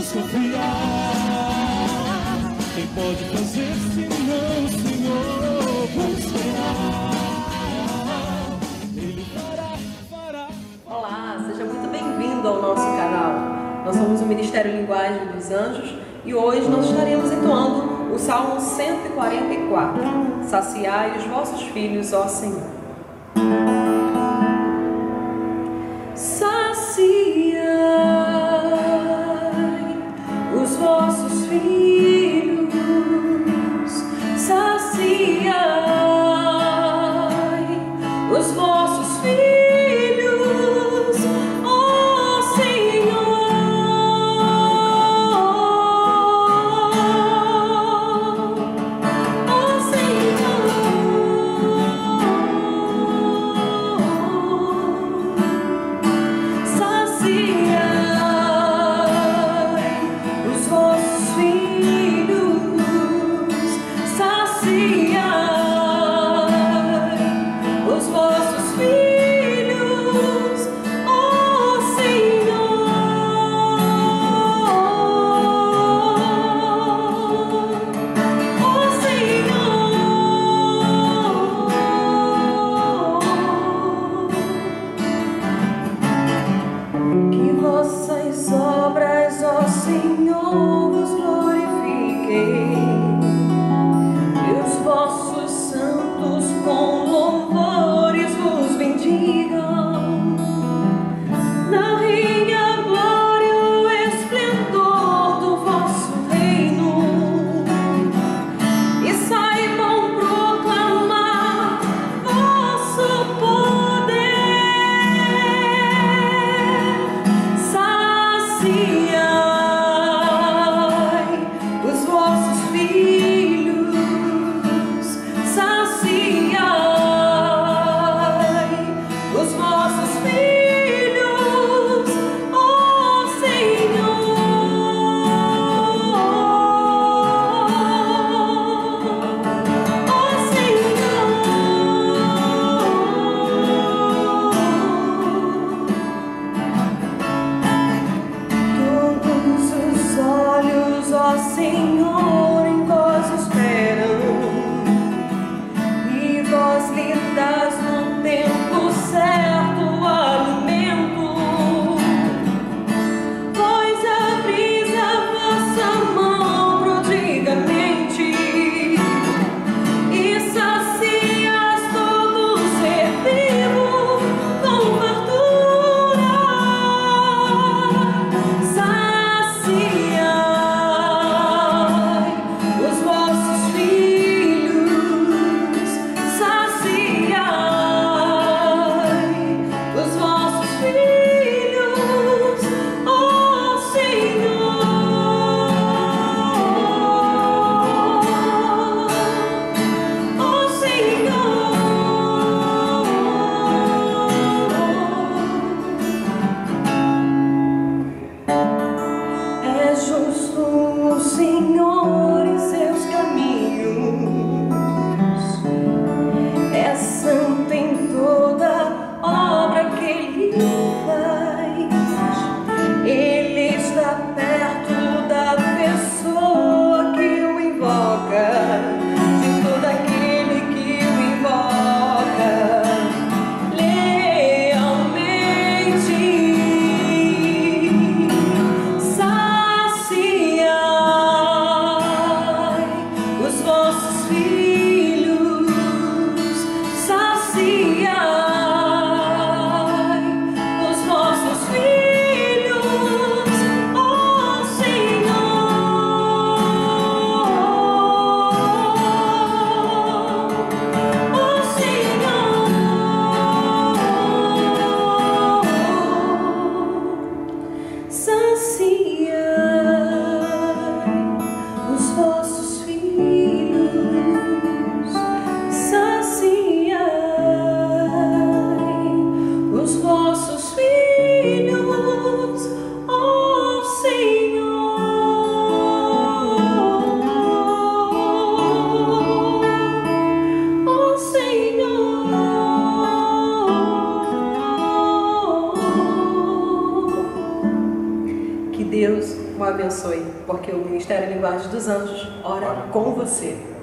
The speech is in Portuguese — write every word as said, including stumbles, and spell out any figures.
podemos confiar. Quem pode fazer senão o Senhor? Vamos esperar. Ele fará, fará. Olá, seja muito bem-vindo ao nosso canal. Nós somos o Ministério Linguagem dos Anjos e hoje nós estaremos entoando o Salmo cento e quarenta e quatro. Saciai os vossos filhos, ó Senhor. Saciai os vossos filhos, saciai os vossos filhos, ó Senhor, ó Senhor, saciai os vossos filhos, saciai os vossos filhos, ó Senhor, ó Senhor. Que vossas obras, ó Senhor, vos glorifiquem, e os vossos santos com louvores vos bendigam. Narrem a glória, o esplendor do vosso reino, e saibam proclamar vosso poder. Saciai os vossos filhos, saciai os vossos filhos, ó Senhor, ó Senhor. Todos os olhos, ó Senhor, em vós esperam, e vós lhe dás no tempo certo o alimento. Pois abris a vossa mão prodigamente, e sacias todo ser vivo com fartura. Saciai Que Deus o abençoe, porque o Ministério Linguagem dos Anjos ora com você.